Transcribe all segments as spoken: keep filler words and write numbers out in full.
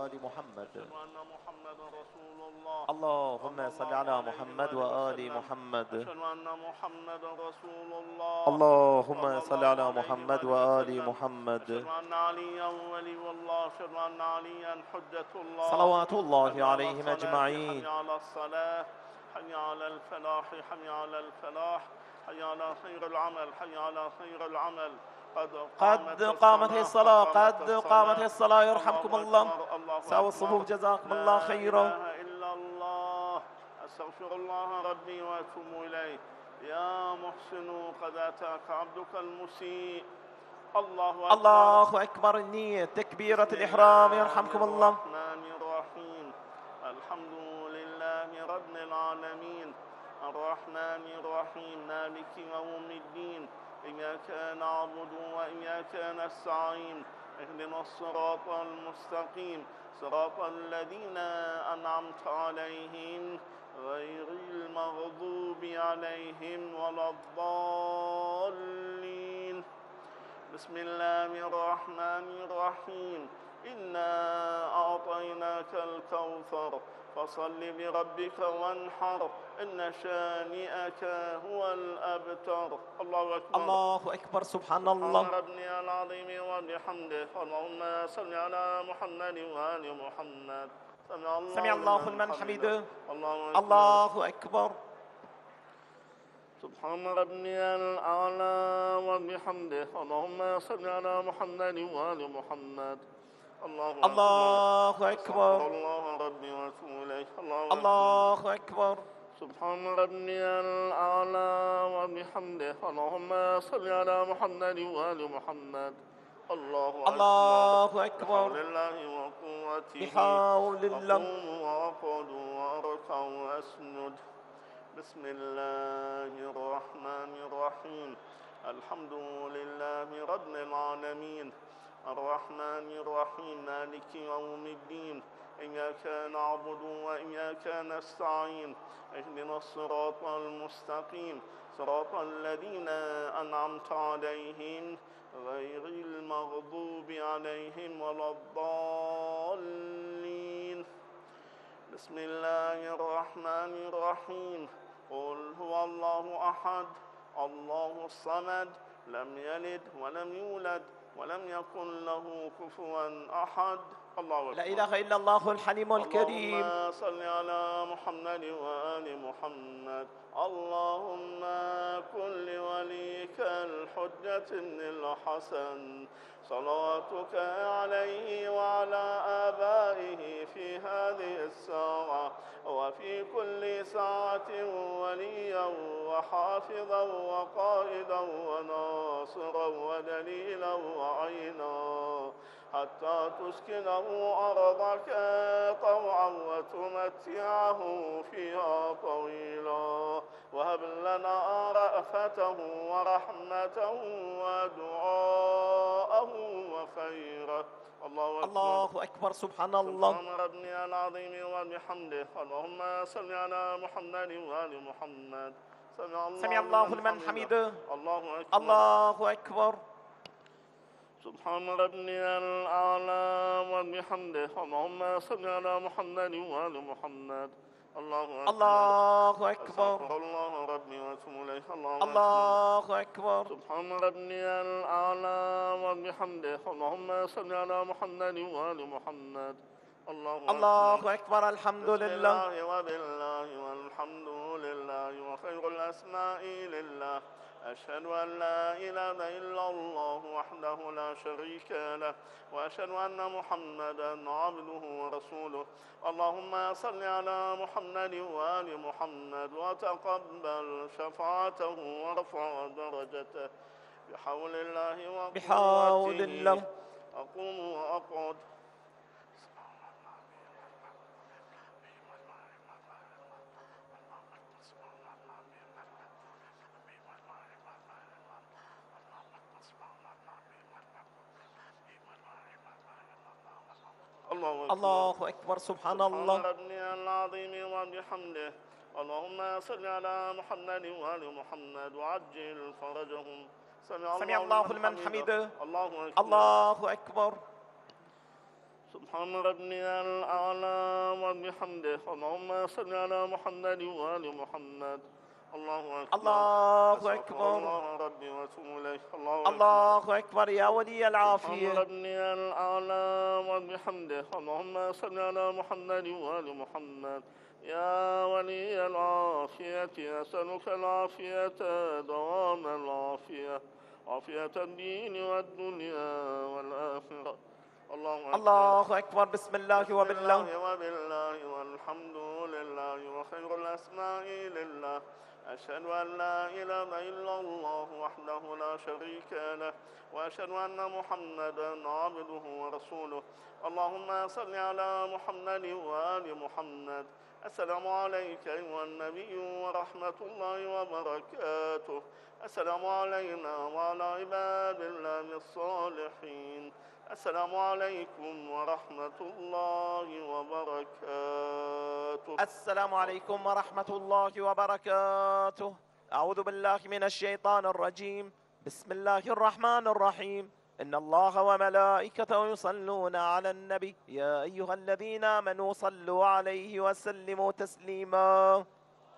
وآل محمد. أشهد أن محمدا رسول الله. اللهم صل على محمد وآل محمد. أشهد أن محمدا رسول الله. اللهم صل على محمد وآل محمد. أشهد أن عليا ولي الله. أشهد أن عليا حجة الله. صلوات الله حي على عليهم الصلاة، أجمعين. حي على الصلاة، حي على الفلاح، حي على الفلاح، حي على خير العمل، حي على خير العمل. قد قد قامت الصلاة، قد قامت الصلاة، يرحمكم الله. ساووا الصفوف، جزاكم الله خيرا. لا إله إلا الله. أستغفر الله ربي وأتوب إليه. يا محسن قد أتاك عبدك المسيء. الله أكبر. الله أكبر. النية تكبيرة الإحرام، يرحمكم الله. الرحمن الرحيم. الحمد لله رب العالمين، الرحمن الرحيم، مالك يوم الدين. إياك نعبد وإياك نستعين. اهدنا الصراط المستقيم، صراط الذين أنعمت عليهم غير المغضوب عليهم ولا الضالين. بسم الله الرحمن الرحيم. إنا أعطيناك الكوثر فصل لربك وانحر، إن شانئك هو الأبتر. الله أكبر. الله أكبر. سبحان الله. سبحان ربي العظيم وبحمده. اللهم صل على محمد وآل محمد. سمع الله, سمع الله لمن حمده. الله أكبر. الله أكبر. سبحان ربي الأعلى وبحمده. اللهم صل على محمد وآل محمد. الله أكبر. الله أكبر. الله ربي وأتوب إليه. الله أكبر. سبحان ربي الأعلى وبحمده. اللهم صل على محمد وآل محمد. الله أكبر. الله أكبر. بحول الله وقوته. بحول الله. أقوم وأقعد وأركع وأسجد. بسم الله الرحمن الرحيم. الحمد لله رب العالمين، الرحمن الرحيم، مالك يوم الدين. إياك نعبد وإياك نستعين. اهدنا الصراط المستقيم، صراط الذين أنعمت عليهم غير المغضوب عليهم ولا الضالين. بسم الله الرحمن الرحيم. قل هو الله أحد، الله الصمد، لم يلد ولم يولد ولم يكن له كفوا أحد. الله أكبر. لا إله إلا الله الحليم الكريم. اللهم صل على محمد وآل محمد. اللهم كن لوليك الحجة بن الحسن صلواتك عليه وعلى آبائه في هذه الساعة وفي كل ساعة وليا وحافظا وقائدا وناصرا ودليلا وعينا، حتى تسكنه أرضك طوعا وتمتعه فيها طويلا، وهب لنا رأفته ورحمته ودعاءه وخيره. الله أكبر. الله أكبر. سبحان الله. سبحان ربي العظيم وبحمده. اللهم صل على محمد وآل محمد. سمع الله, سمع الله لمن حمده. الله أكبر. الله أكبر. سبحان ربي الأعلى وبحمده. اللهم صل على محمد وآل محمد. الله أكبر. الله أكبر. أستغفر الله ربي وأتوب إليه. الله, الله أكبر. سبحان ربي الأعلى وبحمده. اللهم صل على محمد وآل محمد. الله أكبر. الله أكبر. الحمد بسم لله. الله وبالله والحمد لله وخير الأسماء لله. أشهد أن لا إله إلا الله وحده لا شريك له، وأشهد أن محمدا عبده ورسوله. اللهم صل على محمد وآل محمد وتقبل شفاعته وارفع درجته بحول الله وقوته. بحول الله. أقوم وأقعد. الله أكبر. الله أكبر. سبحان الله. سبحان ربي العظيم وبحمده. اللهم صل على محمد وآل محمد وعجل فرجهم. سمع سمع الله لمن حمده. الله أكبر. الله أكبر. سبحان سبحان ربي الأعلى وبحمده. اللهم صل على محمد وآل محمد. الله أكبر. الله أستغفر أكبر. الله ربي وأتوب إليه. الله أكبر. الله أكبر يا ولي سبحان العافية. ربي الأعلى وبحمده. اللهم صل على محمد وآل محمد. يا ولي العافية أسألك العافية دوام العافية، عافية الدين والدنيا والآخرة. الله أكبر. الله أكبر. بسم الله بسم وبالله. الله وبالله والحمد لله وخير الأسماء لله. أشهد أن لا إله إلا الله وحده لا شريك له، وأشهد أن محمدا عبده ورسوله. اللهم صل على محمد وآل محمد. السلام عليك أيها النبي ورحمة الله وبركاته. السلام علينا وعلى عباد الله الصالحين. السلام عليكم ورحمة الله وبركاته. السلام عليكم ورحمة الله وبركاته. أعوذ بالله من الشيطان الرجيم. بسم الله الرحمن الرحيم. إن الله وملائكته يصلون على النبي يا أيها الذين آمنوا صلوا عليه وسلموا تسليما.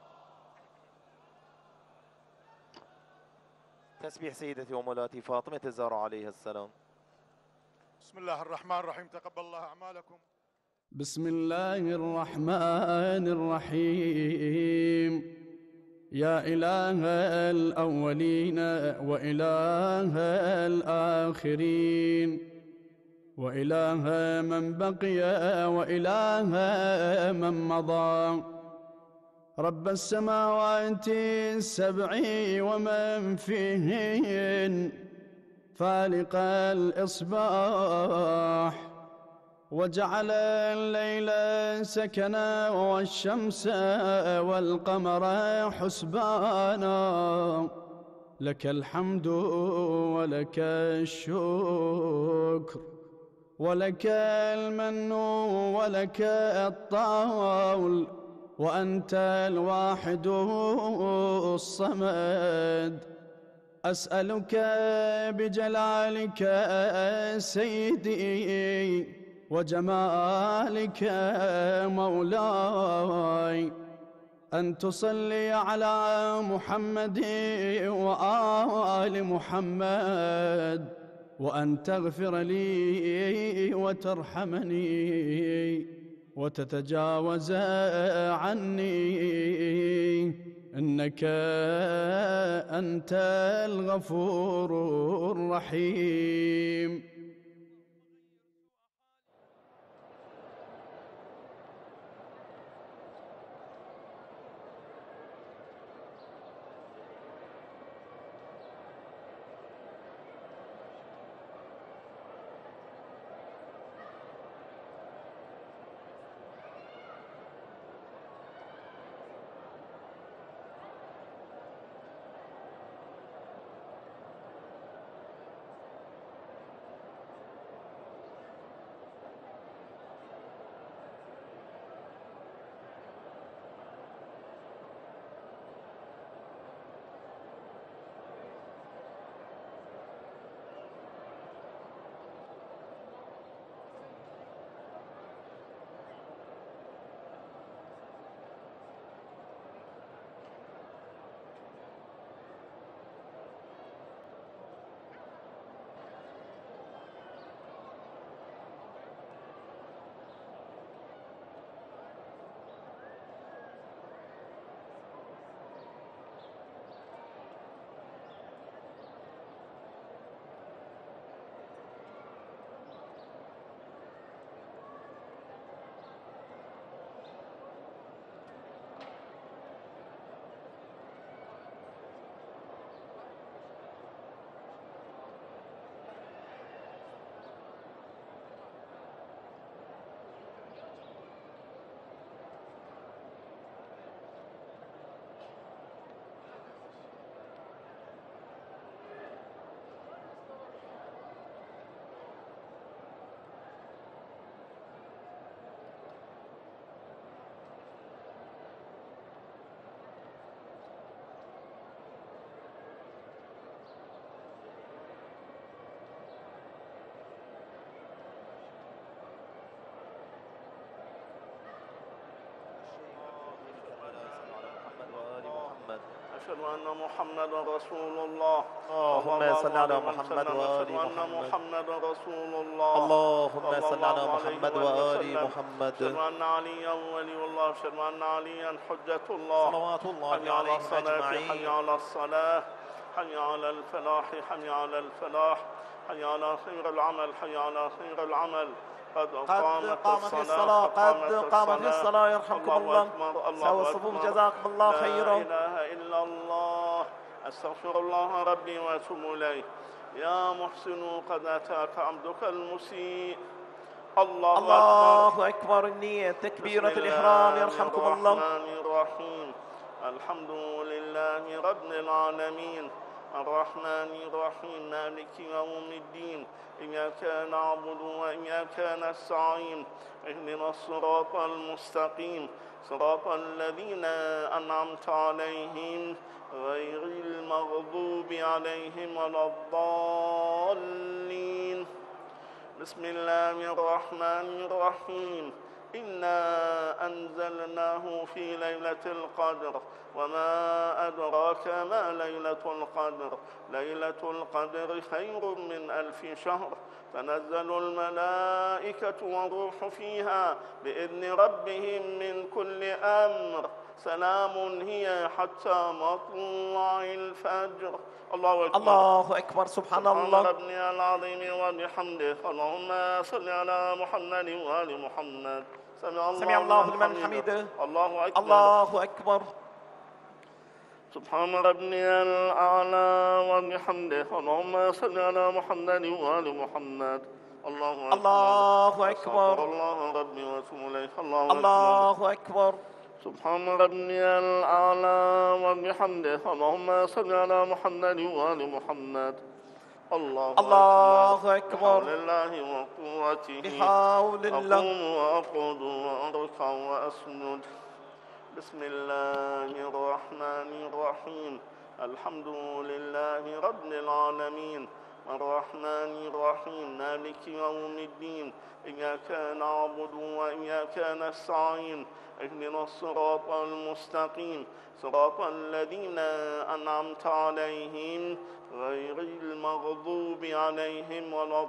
تسبيح سيدتي ومولاتي فاطمة الزهراء عليها السلام. بسم الله الرحمن الرحيم. تقبل الله أعمالكم. بسم الله الرحمن الرحيم. يا إله الأولين وإله الآخرين، وإله من بقي وإله من مضى، رب السماوات السبع ومن فيهن، فالق الإصباح وجعل الليل سكنا والشمس والقمر حسبانا، لك الحمد ولك الشكر ولك المن ولك الطول، وأنت الواحد الصمد. أسألك بجلالك سيدي وجمالك مولاي أن تصلي على محمد وآل محمد، وأن تغفر لي وترحمني وتتجاوز عني، إنك أنت الغفور الرحيم. أشهد أن محمدا رسول الله. اللهم صل على محمد وآل أشهد أن محمد. محمدا رسول الله. اللهم صل على الله محمد عليه وآل وسلم. محمد. أشهد أن عليا ولي الله. أشهد أن عليا حجة الله. صلوات الله حي على عليهم الصلاة، حي أجمعين. على الصلاة، حي على الفلاح، حي على الفلاح، حي على خير العمل، حي على خير العمل. قد قد قامت الصلاة، قد قامت الصلاة يرحمكم الله. سووا الصفوف جزاكم الله خيرا. لا إله إلا الله. أستغفر الله ربي وأتوب إليه. يا محسن قد أتاك عبدك المسيء. الله, الله أكبر. أكبر. النية تكبيرة الإحرام يرحمكم الله. بسم الله الرحمن الرحيم. الحمد لله رب العالمين الرحمن الرحيم مالك يوم الدين إياك نعبد وإياك نستعين اهدنا الصراط المستقيم صراط الذين أنعمت عليهم غير المغضوب عليهم ولا الضالين. بسم الله الرحمن الرحيم. إنا أنزلناه في ليلة القدر وما أدراك ما ليلة القدر. ليلة القدر خير من ألف شهر. تنزل الملائكة والروح فيها بإذن ربهم من كل أمر. سلام هي حتى مطلع الفجر. الله أكبر. الله أكبر. سبحان الله. ربنا العظيم وبحمده. اللهم صل على محمد وآل محمد. سمع الله, سمع الله لمن حمده. الله أكبر. الله أكبر. سبحان ربي الأعلى وبحمده. اللهم صل على محمد وآل محمد. الله أكبر. الله أكبر. أستغفر الله ربي وأتوب إليه. الله أكبر. الله أكبر. سبحان ربي الأعلى وبحمده. اللهم صل على محمد وآل محمد. الله, الله أكبر. بحول الله وقوته. بحول الله. أقوم وأقعد وأركع وأسجد. بسم الله الرحمن الرحيم. الحمد لله رب العالمين الرحمن الرحيم مالك يوم الدين إياك نعبد وإياك نستعين اهدنا الصراط المستقيم صراط الذين أنعمت عليهم غير المغضوب عليهم ولا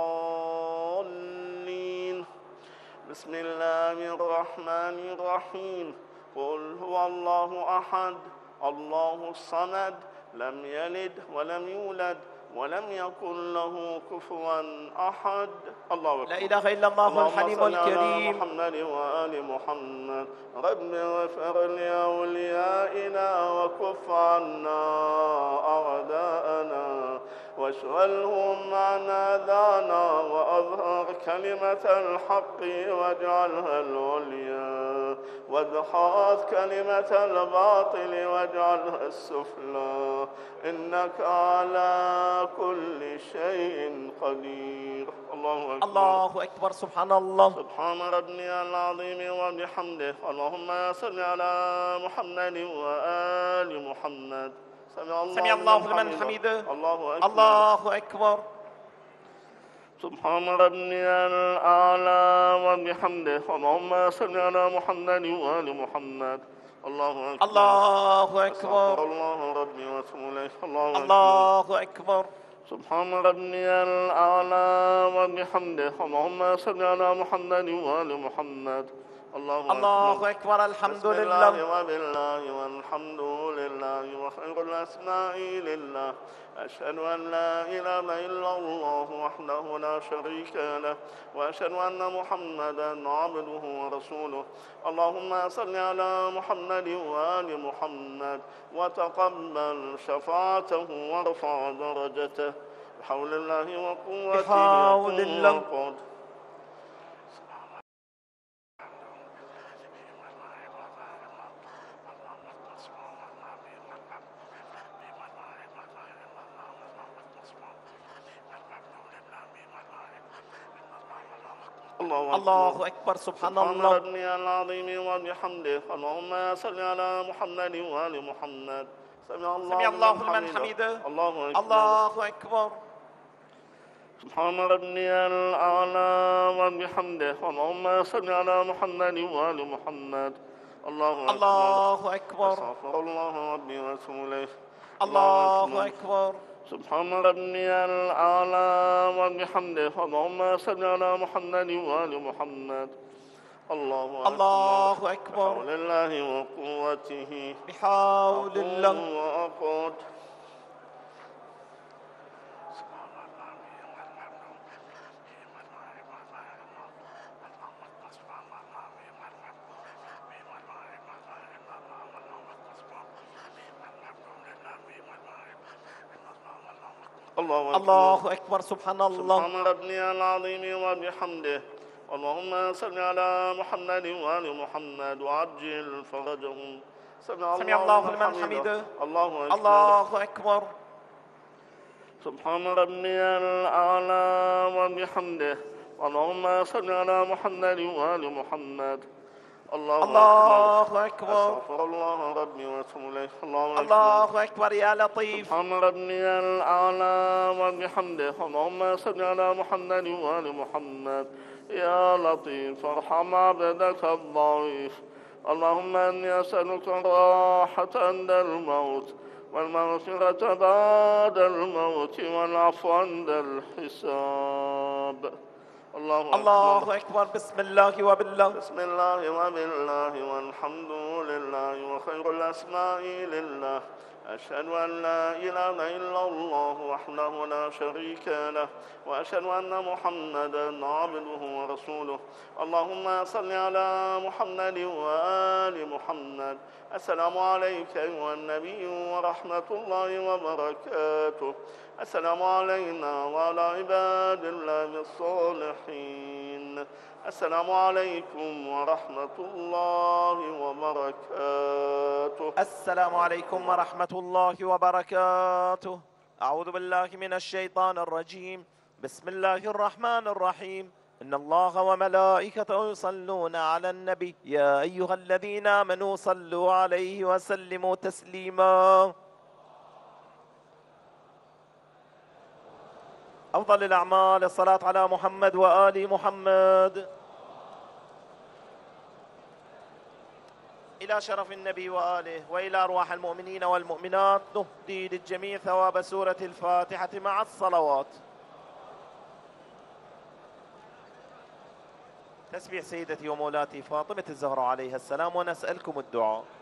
الضالين. بسم الله الرحمن الرحيم. قل هو الله أحد الله الصمد لم يلد ولم يولد ولم يكن له كفوا أحد. الله أكبر. لا إله إلا الله الحليم الكريم. محمد وآل محمد. رب اغفر لأوليائنا وكف عنا أعداءنا واشغلهم عن أذانا وأظهر كلمة الحق واجعلها العليا وادحض كلمة الباطل واجعلها السفلى إنك على كل شيء قدير. الله أكبر. الله أكبر. سبحان الله. سبحان ربي العظيم وبحمده. اللهم صل على محمد وآل محمد. سمع الله, سمع الله لمن حمده. الله أكبر. الله أكبر. سبحان ربي الأعلى وبحمده. اللهم صل على محمد وآل محمد. الله أكبر. الله أستغفر أكبر. الله ربي وأتوب إليه. الله أكبر. الله أكبر. سبحان ربي الأعلى وبحمده. اللهم صل على محمد وآل محمد. الله, الله أكبر. الحمد بسم لله. الله وبالله والحمد لله وخير الأسماء لله. أشهد أن لا إله إلا الله وحده لا شريك له وأشهد أن محمدا عبده ورسوله. اللهم صل على محمد وآل محمد وتقبل شفاعته وارفع درجته بحول الله وقوته. بحول الله. الله, الله أكبر. سبحان سبحان الله. ربي العظيم وبحمده. اللهم صل على محمد وآل محمد. سمع الله, سمع الله لمن حمده. حمده. الله أكبر. الله أكبر. سبحان ربي الأعلى وبحمده. اللهم صل على محمد وآل محمد. الله أكبر. الله أكبر. أستغفر الله ربي وأتوب إليه. الله أكبر. سبحان ربي الأعلى وبحمده. اللهم صل على محمد وآل محمد. الله أكبر. الله أكبر. بحول الله وقوته. بحول الله. وأقود. الله أكبر. الله أكبر. سبحان الله. سبحان ربي العظيم وبحمده. اللهم صل على محمد وآل محمد وعجل فرجهم. سمع الله لمن حمده. الله أكبر. الله أكبر. سبحان ربي الأعلى وبحمده. اللهم صل على محمد وآل محمد. الله, الله أكبر. أستغفر الله ربي وأتوب إليه. الله أكبر. الله أكبر. يا لطيف. سبحان ربي الأعلى وبحمده. اللهم صل على محمد وآل محمد. يا لطيف ارحم عبدك الضعيف. اللهم إني أسألك الراحة عند الموت والمغفرة بعد الموت والعفو عند الحساب. الله أكبر. الله أكبر. بسم الله وبالله. بسم الله وبالله والحمد لله وخير الأسماء لله. أشهد أن لا إله إلا الله وحده لا شريك له وأشهد أن محمدا عبده ورسوله. اللهم صل على محمد وآل محمد. السلام عليك أيها النبي ورحمة الله وبركاته. السلام علينا وعلى عباد الله الصالحين. السلام عليكم ورحمة الله وبركاته. السلام عليكم ورحمة الله وبركاته. أعوذ بالله من الشيطان الرجيم. بسم الله الرحمن الرحيم. إن الله وملائكته يصلون على النبي يا أيها الذين آمنوا صلوا عليه وسلموا تسليما. أفضل الأعمال الصلاة على محمد وآل محمد. إلى شرف النبي وآله وإلى أرواح المؤمنين والمؤمنات نهدي للجميع ثواب سورة الفاتحة مع الصلوات. تسبيح سيدتي ومولاتي فاطمة الزهراء عليها السلام ونسألكم الدعاء.